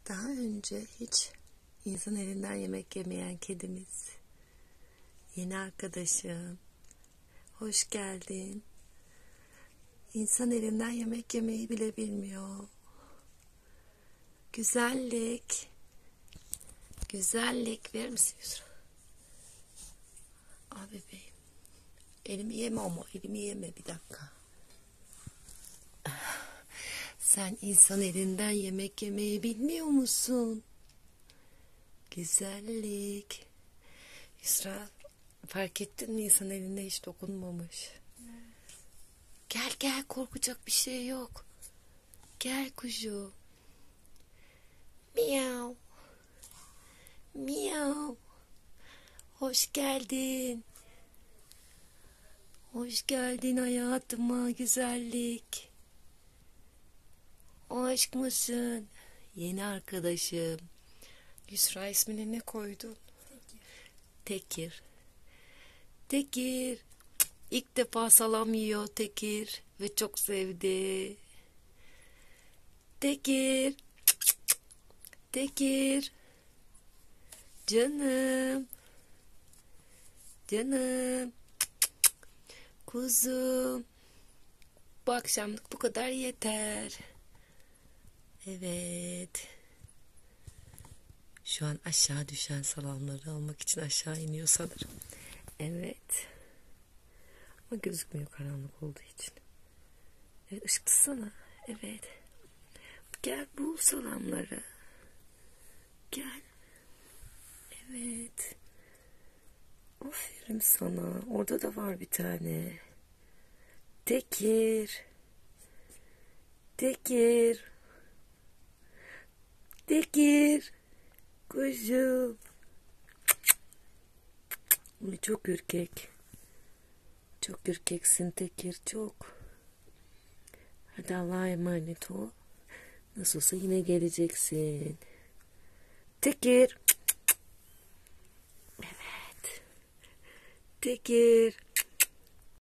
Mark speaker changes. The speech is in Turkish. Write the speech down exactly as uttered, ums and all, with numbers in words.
Speaker 1: Daha önce hiç insan elinden yemek yemeyen kedimiz. Yeni arkadaşım. Hoş geldin. İnsan elinden yemek yemeyi bile bilmiyor. Güzellik. Güzellik. Verir misin Yusra? Aa bebeğim. Elimi yeme ama. Elimi yeme bir dakika. Sen insan elinden yemek yemeyi bilmiyor musun? Güzellik. Yusra, fark ettin mi, insan elinde hiç dokunmamış. Gel gel, korkacak bir şey yok. Gel kuşum. Miyav. Miyav. Hoş geldin. Hoş geldin hayatıma güzellik. Aşk mısın? Yeni arkadaşım. Yusra, ismini ne koydun? Tekir. Tekir. İlk defa salam yiyor Tekir ve çok sevdi. Tekir. Tekir. Canım. Canım. Kuzum. Bu akşamlık bu kadar yeter. Evet. Şu an aşağı düşen salamları almak için aşağı iniyor sanırım. Evet. Ama gözükmüyor karanlık olduğu için. Evet, ışık tutsana. Evet. Gel bul salamları. Gel. Evet. Aferin sana. Orada da var bir tane. Tekir. Tekir. Tekir. Kuşum. Çok ürkek. Çok ürkeksin Tekir, çok. Hadi Allah'a emanet ol. Nasıl olsa yine geleceksin. Tekir. Evet. Tekir.